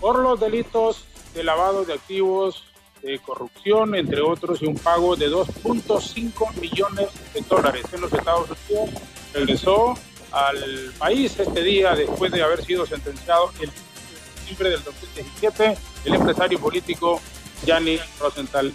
por los delitos de lavado de activos, de corrupción, entre otros, y un pago de $2.5 millones en los Estados Unidos. Regresó al país este día después de haber sido sentenciado en diciembre del 2017 el empresario político Gianni Rosenthal.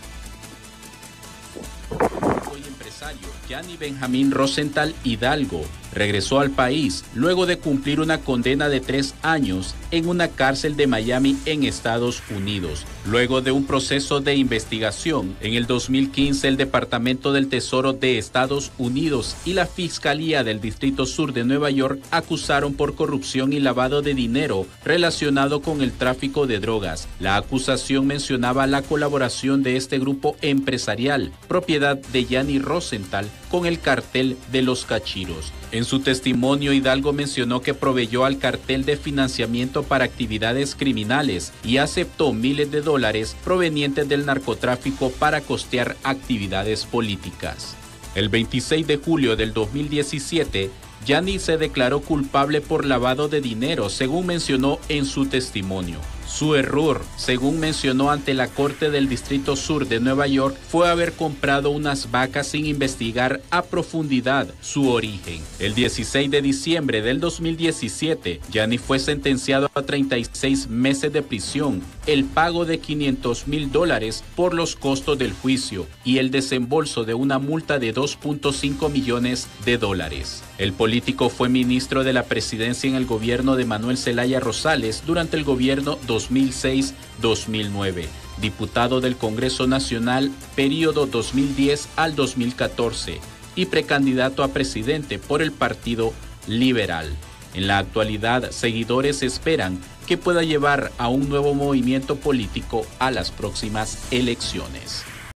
El empresario Gianni Benjamín Rosenthal Hidalgo regresó al país luego de cumplir una condena de 3 años en una cárcel de Miami en Estados Unidos. Luego de un proceso de investigación, en el 2015 el Departamento del Tesoro de Estados Unidos y la Fiscalía del Distrito Sur de Nueva York acusaron por corrupción y lavado de dinero relacionado con el tráfico de drogas. La acusación mencionaba la colaboración de este grupo empresarial, propiedad de Gianni Rosenthal, con el cartel de los Cachiros. En su testimonio, Hidalgo mencionó que proveyó al cartel de financiamiento para actividades criminales y aceptó miles de dólares provenientes del narcotráfico para costear actividades políticas. El 26 de julio del 2017, Gianni se declaró culpable por lavado de dinero, según mencionó en su testimonio. Su error, según mencionó ante la Corte del Distrito Sur de Nueva York, fue haber comprado unas vacas sin investigar a profundidad su origen. El 16 de diciembre del 2017, Gianni fue sentenciado a 36 meses de prisión, el pago de $500,000 por los costos del juicio y el desembolso de una multa de $2.5 millones. El político fue ministro de la presidencia en el gobierno de Manuel Zelaya Rosales durante el gobierno 2006-2009, diputado del Congreso Nacional periodo 2010 al 2014 y precandidato a presidente por el Partido Liberal. En la actualidad, seguidores esperan que pueda llevar a un nuevo movimiento político a las próximas elecciones.